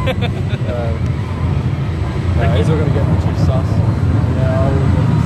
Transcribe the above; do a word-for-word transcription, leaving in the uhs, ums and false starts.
uh, no, he's not going to get too sus. Yeah, I will.